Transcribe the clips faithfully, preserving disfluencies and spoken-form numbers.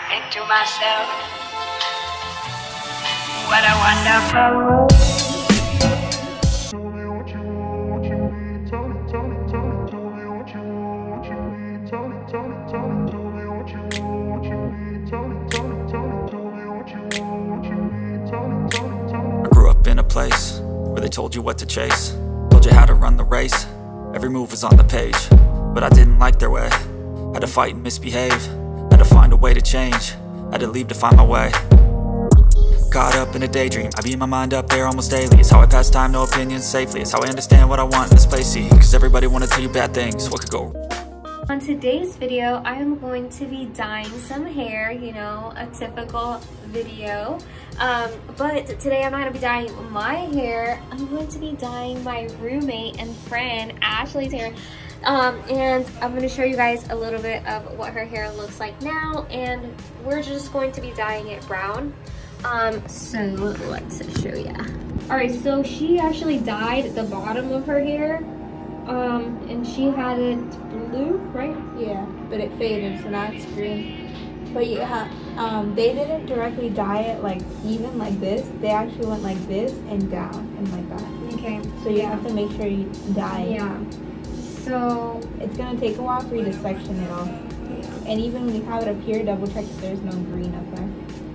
think to myself, what a wonderful world. I grew up in a place where they told you what to chase, told you how to run the race. Every move was on the page, but I didn't like their way. Had to fight and misbehave, had to find a way to change, had to leave to find my way. Caught up in a daydream, I beat my mind up there almost daily. It's how I pass time, no opinions safely. It's how I understand what I want in this place, see. Cause everybody wanna tell you bad things, what could go? On today's video, I am going to be dyeing some hair, you know, a typical video. Um, but today I'm not gonna be dyeing my hair. I'm going to be dyeing my roommate and friend Ashley's hair. Um, and I'm going to show you guys a little bit of what her hair looks like now, and we're just going to be dyeing it brown. Um, so let's show you. Alright, so she actually dyed the bottom of her hair, um, and she had it blue, right? Yeah, but it faded, so now it's green. But yeah, um, they didn't directly dye it like even like this. They actually went like this and down and like that. Okay. So you have to make sure you dye it. Yeah. So it's gonna take a while for you to section it off. Yeah. And even when you have it up here, double check if there's no green up there.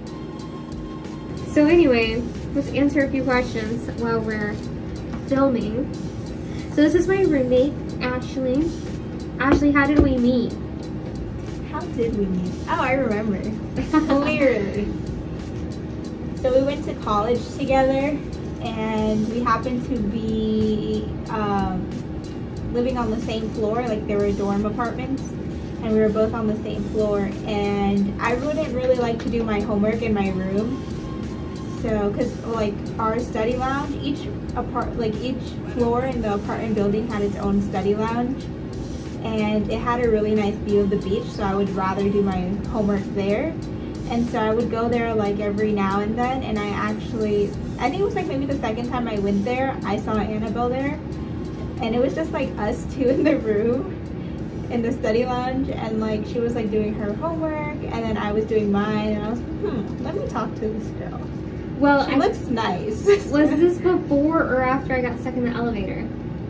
So anyway, let's answer a few questions while we're filming. So this is my roommate, Ashley. Ashley, how did we meet? How did we meet? Oh, I remember. Clearly. So we went to college together, and we happened to be um, living on the same floor. Like, there were dorm apartments, and we were both on the same floor. And I wouldn't really like to do my homework in my room. So, because like our study lounge, each apart, like each floor in the apartment building had its own study lounge, and it had a really nice view of the beach. So I would rather do my homework there, and so I would go there like every now and then. And I actually, I think it was like maybe the second time I went there, I saw Annabelle there, and it was just like us two in the room in the study lounge, and like she was like doing her homework, and then I was doing mine, and I was hmm, let me talk to this girl. Well, she I, looks nice. Was this before or after I got stuck in the elevator?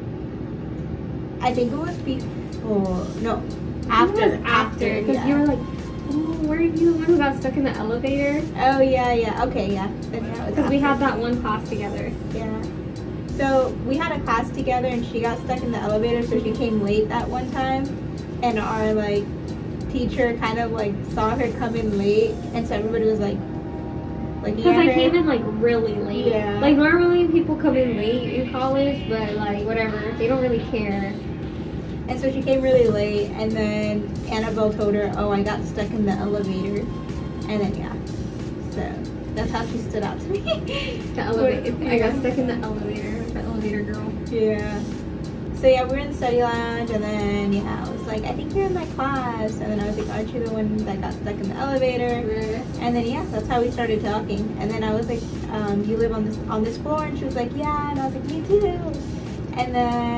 I think it was before. No, after. It was after, because yeah. you were like, oh, were you the one who got stuck in the elevator? Oh yeah, yeah. Okay, yeah. Because we had that one class together. Yeah. So we had a class together, and she got stuck in the elevator, so she came late that one time, and our like teacher kind of like saw her come in late, and so everybody was like. Because I came in like really late. Yeah. Like normally people come in late in college, but like whatever, they don't really care. And so she came really late, and then Annabelle told her, oh, I got stuck in the elevator. And then yeah, so that's how she stood out to me. The elevator. Yeah. I got stuck in the elevator. The elevator girl. Yeah. So yeah, we were in the study lounge, and then yeah, I was like, I think you're in my class, and then I was like, aren't you the one that got stuck in the elevator? Mm-hmm. And then yeah, that's how we started talking. And then I was like, um, you live on this on this floor? And she was like, yeah. And I was like, me too. And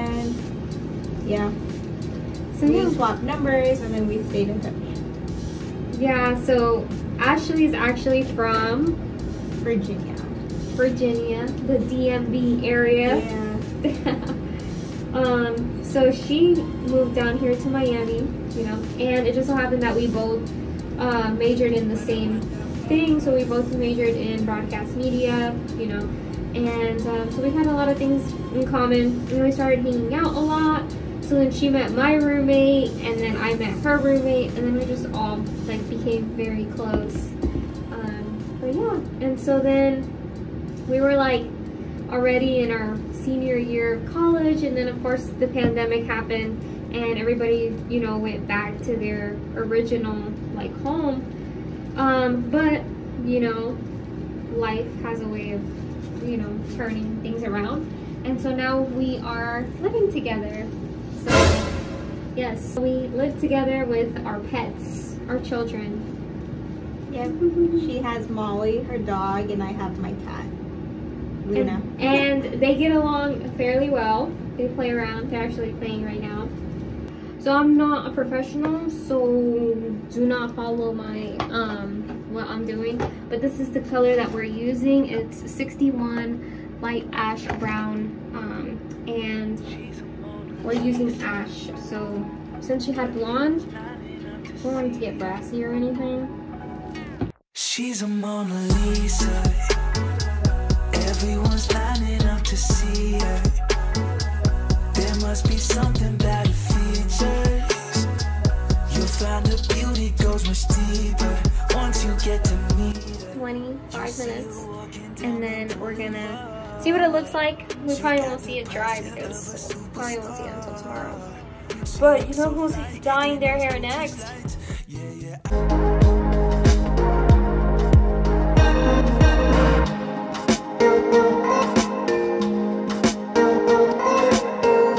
then yeah, so we yeah. swapped numbers, and then we stayed in touch. Yeah. So Ashley is actually from Virginia. Virginia, the D M V area. Yeah. Um, so she moved down here to Miami, you know, and it just so happened that we both uh, majored in the same thing. So we both majored in broadcast media, you know, and um, so we had a lot of things in common, and we started hanging out a lot. So then she met my roommate, and then I met her roommate, and then we just all like became very close. Um, but yeah, and so then we were like already in our senior year of college, and then of course the pandemic happened, and everybody, you know, went back to their original like home. Um, but you know, life has a way of, you know, turning things around, and so now we are living together. So yes, we live together with our pets, our children. Yep. She has Molly, her dog, and I have my cat, Luna. And, and they get along fairly well. They play around. They're actually playing right now. So I'm not a professional, so do not follow my um what I'm doing. But this is the color that we're using. It's sixty-one light ash brown, um, and we're using ash. So since she had blonde, we don't want it to get brassy or anything. She's a Mona Lisa. Everyone's lining up to see her. There must be something about her features. You'll find her beauty goes much deeper once you get to meet her. twenty-five minutes, and then we're gonna see what it looks like. We probably won't see it dry because we probably won't see it until tomorrow. But you know who's dyeing their hair next? Yeah, yeah.